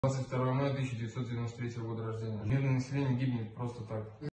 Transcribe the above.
22 мая 1993 года рождения. Мирное население гибнет просто так.